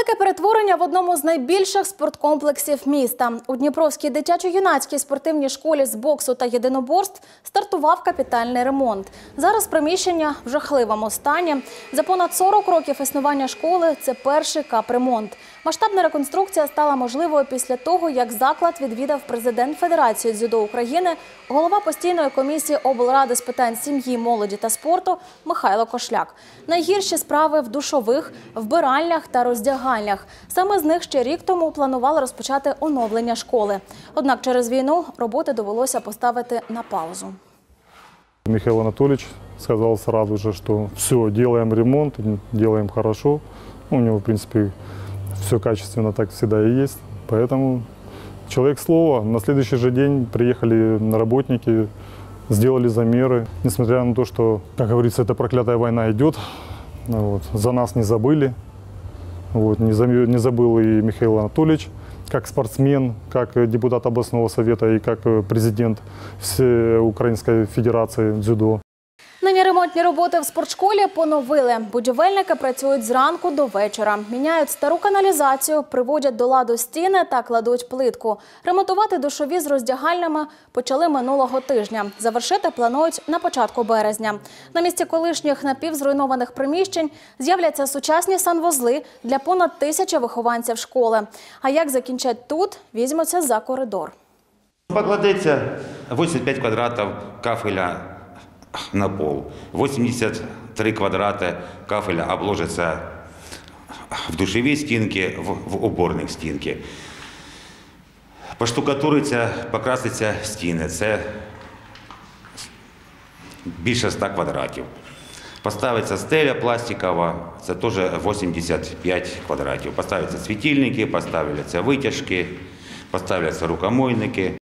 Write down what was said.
Велике перетворення в одному з найбільших спорткомплексів міста. У Дніпровській дитячо-юнацькій спортивній школі з боксу та єдиноборств стартував капітальний ремонт. Зараз приміщення в жахливому стані. За понад 40 років існування школи це перший капремонт. Масштабна реконструкція стала можливою після того, як заклад відвідав президент Федерації дзюдо України, голова постійної комісії облради з питань сім'ї, молоді та спорту Михайло Кошляк. Найгірші справи в душових, вбиральнях та роздягальнях. Саме з них ще рік тому планували розпочати оновлення школи. Однак через війну роботи довелося поставити на паузу. Михаил Анатольевич сказал сразу же, что все, делаем ремонт, делаем хорошо. У него, в принципе, все качественно так всегда и есть. Поэтому человек слова. На следующий же день приехали работники, сделали замеры. Несмотря на то, что, как говорится, эта проклятая война идет, за нас не забыли. Не забыл и Михаил Анатольевич, как спортсмен, как депутат областного совета и как президент Всеукраїнської федерації дзюдо. Нині ремонтні роботи в спортшколі поновили. Будівельники працюють зранку до вечора. Міняють стару каналізацію, приводять до ладу стіни та кладуть плитку. Ремонтувати душові з роздягальнями почали минулого тижня. Завершити планують на початку березня. На місці колишніх напівзруйнованих приміщень з'являться сучасні санвузли для понад 1000 вихованців школи. А як закінчать тут, візьмуться за коридор. Покладеться 85 квадратів кафеля на пол. 83 квадрата кафеля обложится в душеві стінки, в уборних стінки. Поштукатуриться, покраситься стіни. Це більше 100 квадратів. Поставиться стеля пластикова, це теж 85 квадратів. Поставляться світильники, поставляться витяжки, поставляться рукомойники.